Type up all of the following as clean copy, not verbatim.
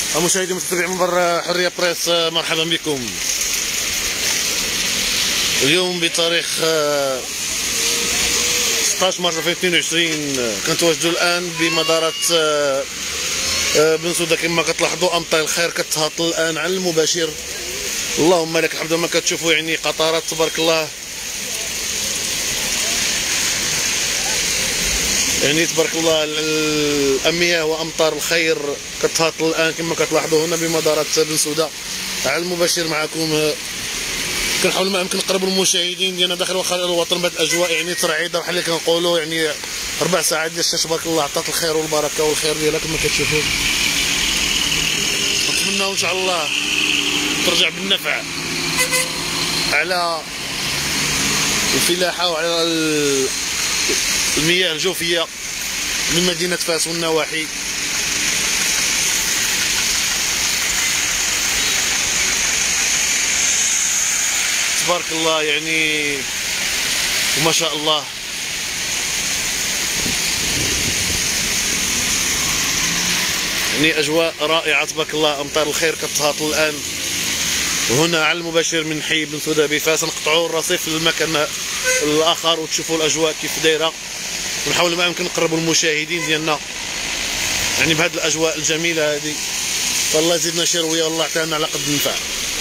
مشاهدي متابعي منبر حرية بريس، مرحبا بكم. اليوم بتاريخ 16 مارس 2022 كنتواجدوا الان بمدارة بن سوده. كما كتلاحظوا امطار الخير كتهاطل الان على المباشر. اللهم لك الحمد. ما كتشوفوا يعني قطرات تبارك الله، يعني تبارك الله الامياه وامطار الخير كتهاطل الان كما كتلاحظوا هنا بمدارة بن سوده على المباشر. معكم كنحاول ما يمكن نقربوا المشاهدين ديالنا داخل وخارج الوطن بهذه الاجواء يعني ترعيده بحال اللي كنقولوا، يعني 4 ساعات ديال الشمس تبارك الله عطات الخير والبركه والخير ديالها كما كتشوفوا. نتمنوا ان شاء الله ترجع بالنفع على الفلاحه وعلى المياه الجوفيه من مدينه فاس والنواحي. تبارك الله يعني وما شاء الله. يعني اجواء رائعه تبارك الله. امطار الخير كتهاطل الان هنا على المباشر من حي بن سوده بفاس. نقطعوا الرصيف للمكان الاخر وتشوفوا الاجواء كيف دايره، ونحاول ما يمكن نقربوا المشاهدين ديالنا يعني بهذه الاجواء الجميله هذه. فالله يزيدنا شرويه والله عطانا على قد النفع.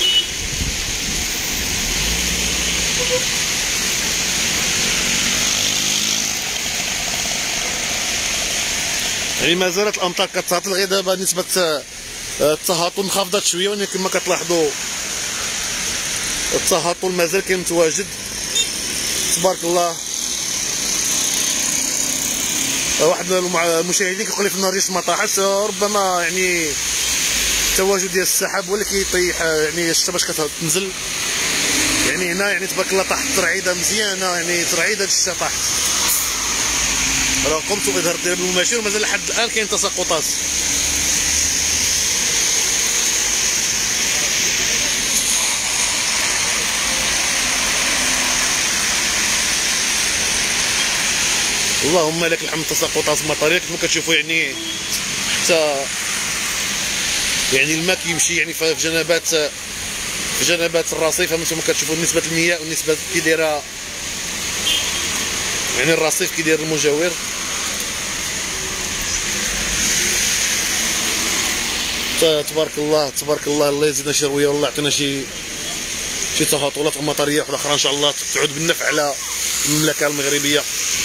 يعني ما زالت الامطار كتهاطل. غير دابا نسبه التهاطل انخفضت شويه، ولكن كما كتلاحظوا التهاطل مازال كاين متواجد تبارك الله. واحد المشاهدين كيقول لي في النهار ديال ما طاحش، ربما يعني التواجد ديال السحاب هو اللي كيطيح يعني الشمس كتنزل. يعني هنا يعني تبارك الله طاحت ترعيده مزيانه، يعني ترعيده الشتا طاحت. راه قمت باظهار الدرب المباشر ومازال لحد الان كاين تساقطات. اللهم لك الحمد. تساقطات مطريه كما كتشوفوا، يعني حتى يعني الماء كيمشي يعني في جنبات الرصيف. انتم كتشوفوا نسبه المياه والنسبه كي دايره، يعني الرصيف كي داير المجاور. تبارك الله تبارك الله. الله يزيدنا شرويه والله يعطينا شي تهاطلات مطريه واحده اخرى ان شاء الله تعود بالنفع على المملكه المغربيه.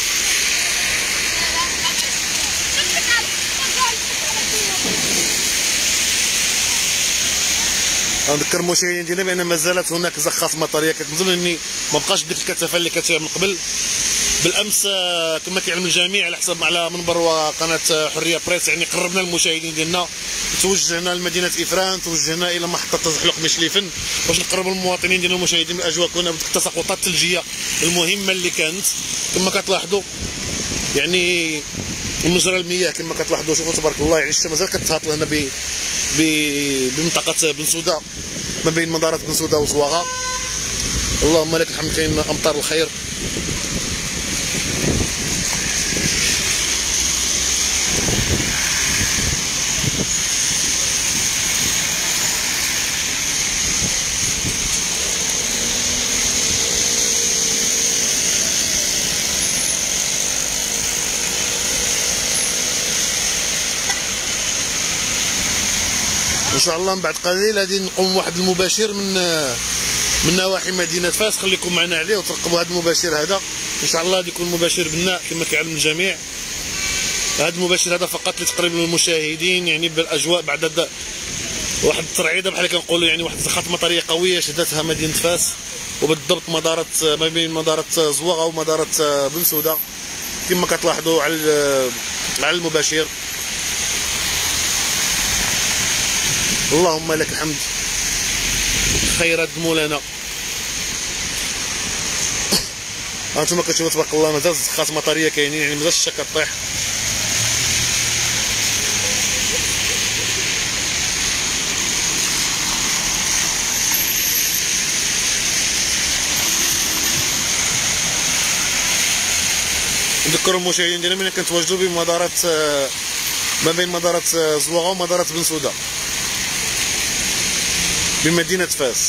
نذكر المشاهدين ديالنا بان ما زالت هناك زخات مطريه كتنزل، اني ما بقاش ديك الكثافه اللي كانت من قبل. بالامس كما كيعلم الجميع على منبر وقناه حريه بريس، يعني قربنا المشاهدين ديالنا، توجهنا لمدينه افران، توجهنا الى محطه تزحلق مشليفن باش نقربوا المواطنين ديالنا المشاهدين بالاجواء. كنا بديك التساقطات الثلجيه المهمه اللي كانت كما كتلاحظوا، يعني مجرى المياه كما كتلاحظوا. شوفوا تبارك الله، يعني الشمس مازال كتهاطل هنا بمنطقه بن سوده ما بين مدارة بن سوده وزواغه. اللهم لك الحمد كاين امطار الخير. ان شاء الله من بعد قليل غادي نقوم واحد المباشر من نواحي مدينه فاس. خليكم معنا عليه وترقبوا هذا المباشر هذا ان شاء الله. غادي يكون مباشر بناء كما كيعلم الجميع. هذا المباشر هذا فقط لتقريب المشاهدين يعني بالاجواء بعد واحد الترعيده بحال كنقولوا، يعني واحد الزخات مطريه قويه شهدتها مدينه فاس، وبالضبط مدارة ما بين مدارة زواغه ومدارة بن سوده كما كتلاحظوا على المباشر. اللهم لك الحمد. خيرات مولانا. هانتوما كتشوفوا تبارك الله مازال زخات مطريه كاينين، يعني مازال الشتا كطيح. نذكر المشاهدين ديالنا ملي كنتواجدوا بمدارة ما بين مدارة زواغه ومدارة بن سوده. بمدينة فاس.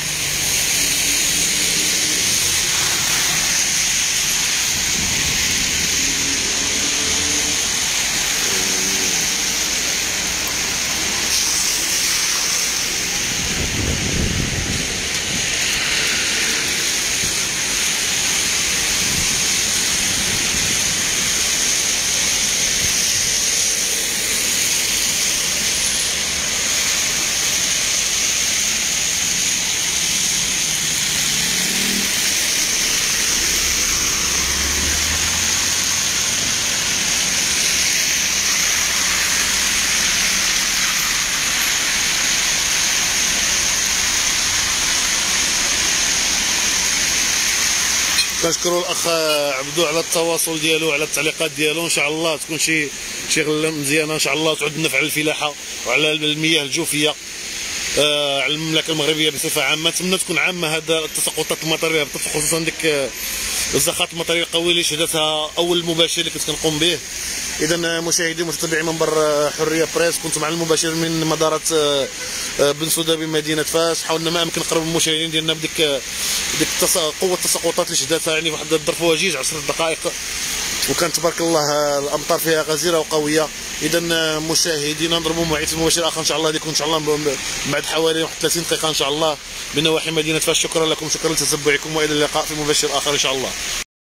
كنشكروا الاخ عبدو على التواصل ديالو، على التعليقات ديالو. ان شاء الله تكون شي غله مزيانه ان شاء الله، تعود النفع على الفلاحه وعلى المياه الجوفيه على المملكه المغربيه بصفه عامه. نتمنى تكون عامه هذا التساقطات المطريه، خصوصا ديك الزخات المطريه القويه اللي شهدتها اول مباشر اللي كنت كنقوم به. اذا مشاهدي ومتابعي منبر حريه بريس، كنت مع المباشر من مدارة بن سوده بمدينه فاس. حاولنا ما امكن نقرب المشاهدين ديالنا بديك قوه التساقطات اللي شهدتها، يعني واحد الظرف وجيز 10 دقائق، وكان تبارك الله الامطار فيها غزيره وقويه. اذا مشاهدينا نضربوا موعد مباشر اخر ان شاء الله، يكون ان شاء الله بعد حوالي 30 دقيقه ان شاء الله بنواحي مدينه فاس. شكرا لكم، شكرا لتتبعكم، والى اللقاء في مباشر اخر ان شاء الله.